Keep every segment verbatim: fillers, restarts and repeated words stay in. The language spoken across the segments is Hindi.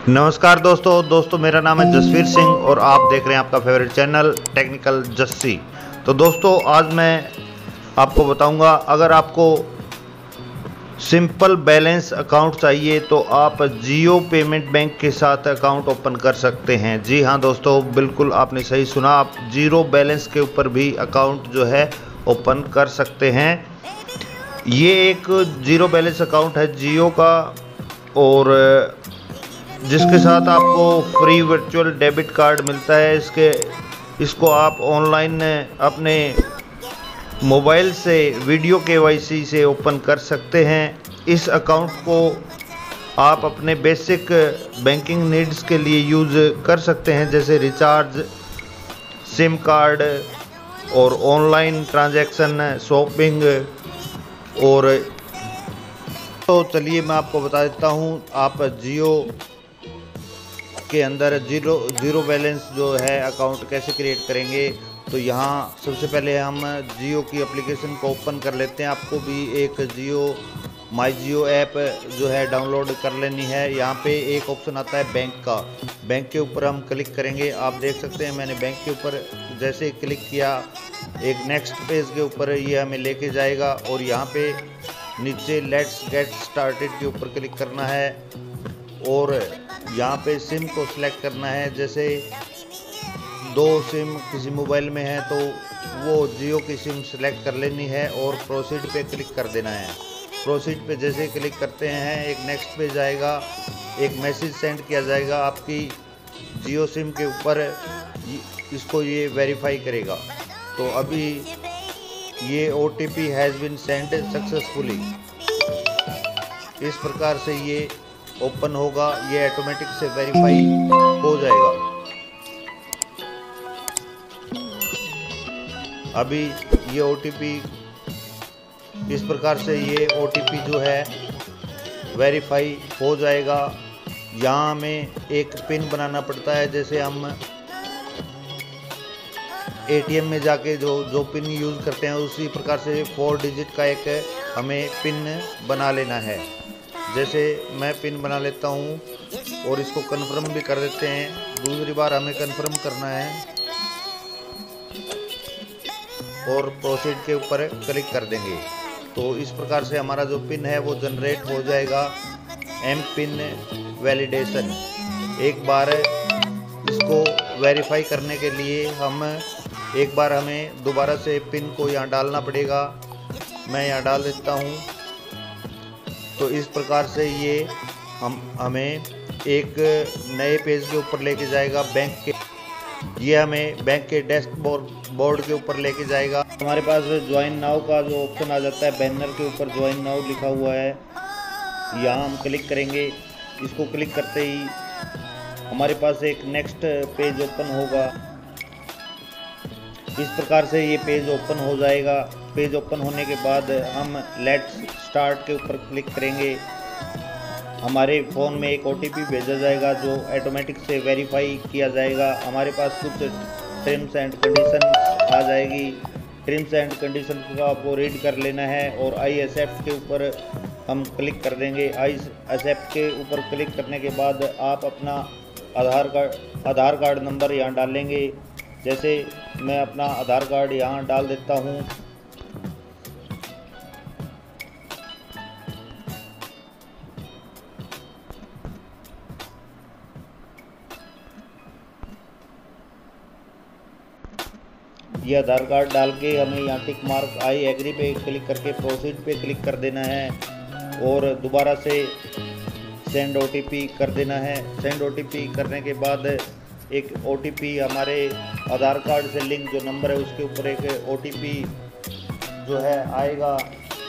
नमस्कार दोस्तों दोस्तों मेरा नाम है जसवीर सिंह और आप देख रहे हैं आपका फेवरेट चैनल टेक्निकल जस्सी। तो दोस्तों आज मैं आपको बताऊंगा, अगर आपको सिंपल बैलेंस अकाउंट चाहिए तो आप जियो पेमेंट बैंक के साथ अकाउंट ओपन कर सकते हैं। जी हाँ दोस्तों, बिल्कुल आपने सही सुना, आप जीरो बैलेंस के ऊपर भी अकाउंट जो है ओपन कर सकते हैं। ये एक जीरो बैलेंस अकाउंट है जियो का, और जिसके साथ आपको फ्री वर्चुअल डेबिट कार्ड मिलता है। इसके इसको आप ऑनलाइन अपने मोबाइल से वीडियो केवाईसी से ओपन कर सकते हैं। इस अकाउंट को आप अपने बेसिक बैंकिंग नीड्स के लिए यूज़ कर सकते हैं, जैसे रिचार्ज, सिम कार्ड और ऑनलाइन ट्रांजैक्शन, शॉपिंग। और तो चलिए मैं आपको बता देता हूँ, आप जियो के अंदर जीरो जीरो बैलेंस जो है अकाउंट कैसे क्रिएट करेंगे। तो यहाँ सबसे पहले हम जियो की एप्लीकेशन को ओपन कर लेते हैं। आपको भी एक जियो माई जियो ऐप जो है डाउनलोड कर लेनी है। यहाँ पे एक ऑप्शन आता है बैंक का, बैंक के ऊपर हम क्लिक करेंगे। आप देख सकते हैं मैंने बैंक के ऊपर जैसे क्लिक किया, एक नेक्स्ट पेज के ऊपर ये हमें लेके जाएगा और यहाँ पे नीचे लेट्स गेट स्टार्टेड के ऊपर क्लिक करना है और यहाँ पे सिम को सिलेक्ट करना है। जैसे दो सिम किसी मोबाइल में है तो वो जियो की सिम सिलेक्ट कर लेनी है और प्रोसीड पे क्लिक कर देना है। प्रोसीड पे जैसे क्लिक करते हैं एक नेक्स्ट पेज आएगा, एक मैसेज सेंड किया जाएगा आपकी जियो सिम के ऊपर, इसको ये वेरीफाई करेगा। तो अभी ये O T P has been send successfully, इस प्रकार से ये ओपन होगा, ये ऑटोमेटिक से वेरीफाई हो जाएगा। अभी ये ओ टी पी इस प्रकार से ये ओ टी पी जो है वेरीफाई हो जाएगा। यहाँ हमें एक पिन बनाना पड़ता है, जैसे हम ए टी एम में जाके जो जो पिन यूज़ करते हैं उसी प्रकार से फोर डिजिट का एक हमें पिन बना लेना है। जैसे मैं पिन बना लेता हूँ और इसको कंफर्म भी कर देते हैं। दूसरी बार हमें कंफर्म करना है और प्रोसीड के ऊपर क्लिक कर देंगे। तो इस प्रकार से हमारा जो पिन है वो जनरेट हो जाएगा। एम पिन वैलिडेशन, एक बार इसको वेरीफाई करने के लिए हम एक बार हमें दोबारा से पिन को यहाँ डालना पड़ेगा। मैं यहाँ डाल देता हूँ। तो इस प्रकार से ये हम हमें एक नए पेज के ऊपर लेके जाएगा बैंक के, ये हमें बैंक के डैशबोर्ड बोर्ड के ऊपर लेके जाएगा। हमारे पास ज्वाइन नाउ का जो ऑप्शन आ जाता है, बैनर के ऊपर ज्वाइन नाउ लिखा हुआ है, यहाँ हम क्लिक करेंगे। इसको क्लिक करते ही हमारे पास एक नेक्स्ट पेज ओपन होगा। इस प्रकार से ये पेज ओपन हो जाएगा। पेज ओपन होने के बाद हम लेट्स स्टार्ट के ऊपर क्लिक करेंगे। हमारे फ़ोन में एक ओ टी पी भेजा जाएगा जो ऑटोमेटिक से वेरीफाई किया जाएगा। हमारे पास कुछ टर्म्स एंड कंडीशन आ जाएगी। टर्म्स एंड कंडीशन को आपको रीड कर लेना है और आई एक्सेप्ट के ऊपर हम क्लिक कर देंगे। आई एक्सेप्ट के ऊपर क्लिक करने के बाद आप अपना Aadhaar card Aadhaar card number यहाँ डालेंगे। जैसे मैं अपना आधार कार्ड यहाँ डाल देता हूँ। ये आधार कार्ड डाल के हमें यहाँ टिक मार्क आई एग्री पे क्लिक करके प्रोसीड पे क्लिक कर देना है और दोबारा से सेंड ओ टी पी कर देना है। सेंड ओ टी पी करने के बाद एक ओ टी पी हमारे आधार कार्ड से लिंक जो नंबर है उसके ऊपर एक ओ टी पी जो है आएगा।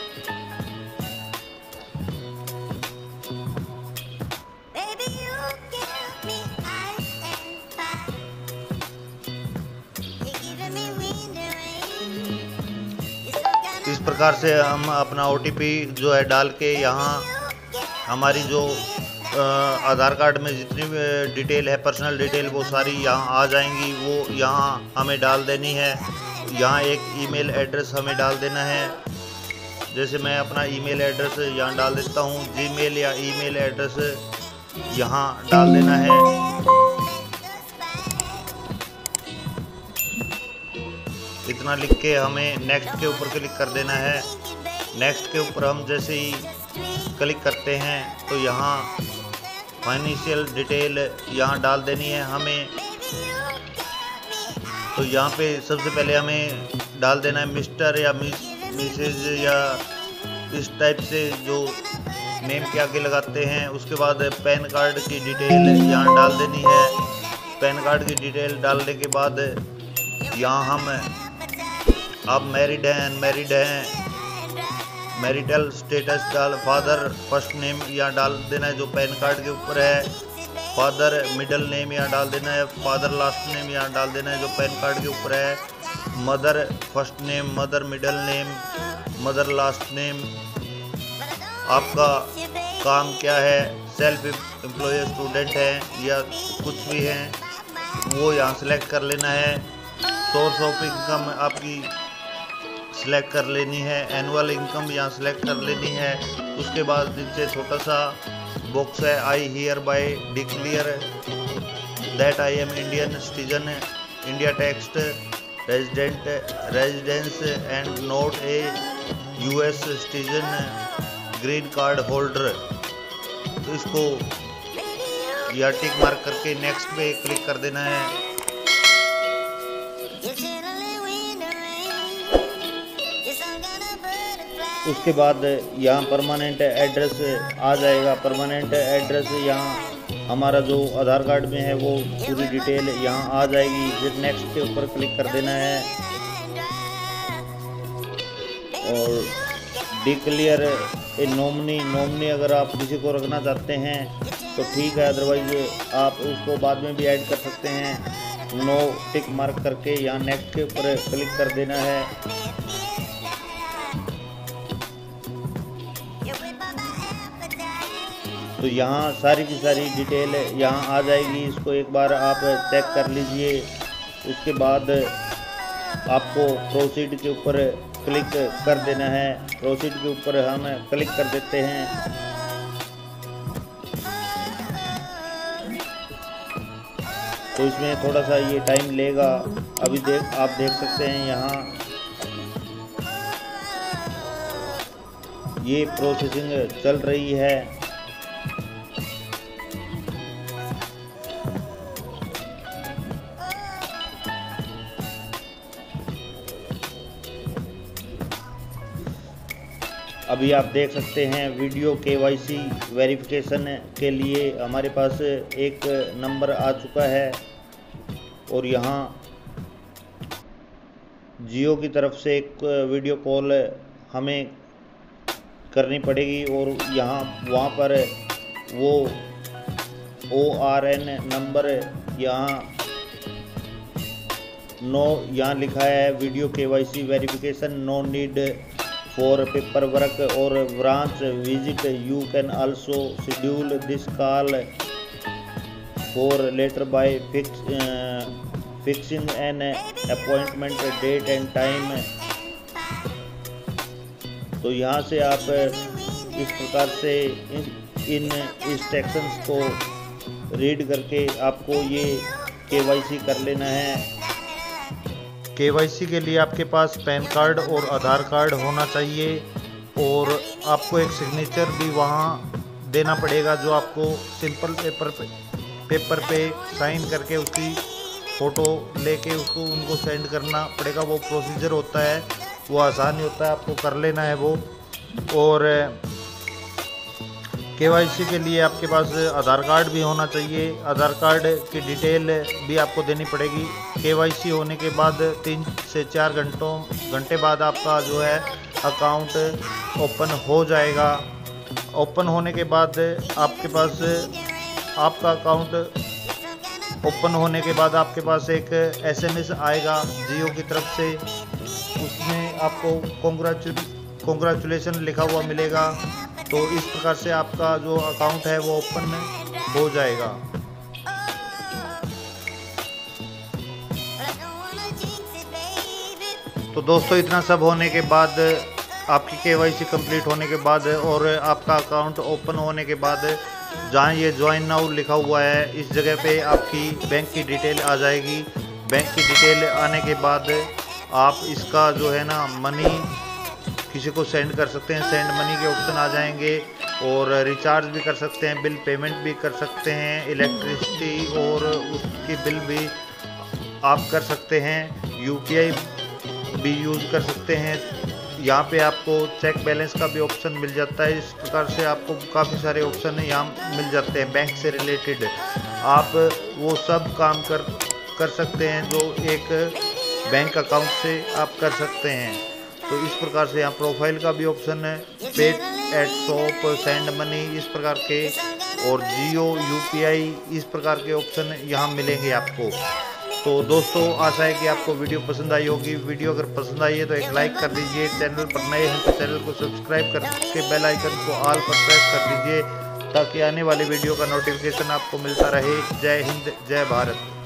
इस प्रकार से हम अपना ओ टी पी जो है डाल के यहाँ हमारी जो आधार कार्ड में जितनी भी डिटेल है, पर्सनल डिटेल, वो सारी यहाँ आ जाएंगी। वो यहाँ हमें डाल देनी है। यहाँ एक ईमेल एड्रेस हमें डाल देना है। जैसे मैं अपना ईमेल एड्रेस यहाँ डाल देता हूँ, जीमेल या ईमेल एड्रेस यहाँ डाल देना है। इतना लिख के हमें नेक्स्ट के ऊपर क्लिक कर देना है। नेक्स्ट के ऊपर हम जैसे ही क्लिक करते हैं तो यहाँ फाइनेंशियल डिटेल यहाँ डाल देनी है हमें। तो यहाँ पे सबसे पहले हमें डाल देना है मिस्टर या मिस मिसेज या इस टाइप से जो नेम के आगे लगाते हैं। उसके बाद पैन कार्ड की डिटेल यहाँ डाल देनी है। पैन कार्ड की डिटेल डालने के बाद यहाँ हम आप मैरिड हैं अनमैरिड हैं, मैरिटल स्टेटस डाल, फादर फर्स्ट नेम यहाँ डाल देना है जो पैन कार्ड के ऊपर है, फादर मिडिल नेम यहाँ डाल देना है, फादर लास्ट नेम यहाँ डाल देना है जो पैन कार्ड के ऊपर है, mother first name, mother middle name, mother last name. आपका काम क्या है, सेल्फ एम्प्लॉय स्टूडेंट है या कुछ भी है वो यहाँ सेलेक्ट कर लेना है। सोर्स ऑफ इनकम आपकी सिलेक्ट कर लेनी है, एनुअल इनकम यहाँ सेलेक्ट कर लेनी है। उसके बाद नीचे छोटा सा बॉक्स है, I hereby declare that I am Indian citizen, India text resident residence and not a US citizen, green card holder. तो इसको या टिक मार्क करके नेक्स्ट पे क्लिक कर देना है। उसके बाद यहाँ परमानेंट एड्रेस आ जाएगा। परमानेंट एड्रेस यहाँ हमारा जो आधार कार्ड में है वो पूरी डिटेल यहाँ आ जाएगी। फिर नेक्स्ट के ऊपर क्लिक कर देना है और डिक्लेयर ए नॉमिनी। नॉमिनी अगर आप किसी को रखना चाहते हैं तो ठीक है, अदरवाइज आप उसको बाद में भी ऐड कर सकते हैं। नो टिक मार्क करके यहाँ नेक्स्ट के ऊपर क्लिक कर देना है। तो यहाँ सारी की सारी डिटेल यहाँ आ जाएगी। इसको एक बार आप चेक कर लीजिए। उसके बाद आपको प्रोसीड के ऊपर क्लिक कर देना है। प्रोसीड के ऊपर हम क्लिक कर देते हैं। तो इसमें थोड़ा सा ये टाइम लेगा। अभी देख आप देख सकते हैं यहाँ ये प्रोसेसिंग चल रही है। अभी आप देख सकते हैं वीडियो केवाईसी वेरिफिकेशन के लिए हमारे पास एक नंबर आ चुका है और यहाँ जियो की तरफ से एक वीडियो कॉल हमें करनी पड़ेगी और यहाँ वहाँ पर वो ओ आर एन नंबर यहाँ नो यहाँ लिखा है video KYC verification no need for paperwork or branch visit. You can also schedule this call for later by fix, uh, fixing an appointment date and time. तो यहाँ से आप इस प्रकार से इन इन इंस्ट्रक्शंस को रीड करके आपको ये केवाईसी कर लेना है। केवाईसी के लिए आपके पास पैन कार्ड और आधार कार्ड होना चाहिए और आपको एक सिग्नेचर भी वहाँ देना पड़ेगा जो आपको सिंपल पेपर पे पेपर पे साइन करके उसकी फ़ोटो लेके उसको उनको सेंड करना पड़ेगा। वो प्रोसीजर होता है, वो आसान ही होता है, आपको कर लेना है वो। और केवाईसी के लिए आपके पास आधार कार्ड भी होना चाहिए। आधार कार्ड की डिटेल भी आपको देनी पड़ेगी। केवाईसी होने के बाद तीन से चार घंटों घंटे बाद आपका जो है अकाउंट ओपन हो जाएगा। ओपन होने के बाद आपके पास आपका अकाउंट ओपन होने के बाद आपके पास एक एसएमएस आएगा जियो की तरफ से। उसमें आपको कॉन्ग्रेचुल कॉन्ग्रेचुलेसन लिखा हुआ मिलेगा। तो इस प्रकार से आपका जो अकाउंट है वो ओपन हो जाएगा। तो दोस्तों इतना सब होने के बाद आपकी केवाईसी कंप्लीट होने के बाद और आपका अकाउंट ओपन होने के बाद जहाँ ये ज्वाइन नाउ लिखा हुआ है इस जगह पे आपकी बैंक की डिटेल आ जाएगी। बैंक की डिटेल आने के बाद आप इसका जो है ना मनी किसी को सेंड कर सकते हैं, सेंड मनी के ऑप्शन आ जाएंगे और रिचार्ज भी कर सकते हैं, बिल पेमेंट भी कर सकते हैं, इलेक्ट्रिसिटी और उसकी बिल भी आप कर सकते हैं, यूपीआई भी यूज़ कर सकते हैं। यहाँ पे आपको चेक बैलेंस का भी ऑप्शन मिल जाता है। इस प्रकार से आपको काफ़ी सारे ऑप्शन यहाँ मिल जाते हैं बैंक से रिलेटेड। आप वो सब काम कर कर सकते हैं जो एक बैंक अकाउंट से आप कर सकते हैं। तो इस प्रकार से यहाँ प्रोफाइल का भी ऑप्शन है, पे एट शॉप, सेंड मनी, इस प्रकार के, और जियो, यूपीआई, इस प्रकार के ऑप्शन यहाँ मिलेंगे आपको। तो दोस्तों आशा है कि आपको वीडियो पसंद आई होगी। वीडियो अगर पसंद आई है तो एक लाइक कर दीजिए, चैनल पर नए हैं तो चैनल को सब्सक्राइब करके बेल आइकन को ऑल पर प्रेस कर दीजिए ताकि आने वाली वीडियो का नोटिफिकेशन आपको मिलता रहे। जय हिंद, जय भारत।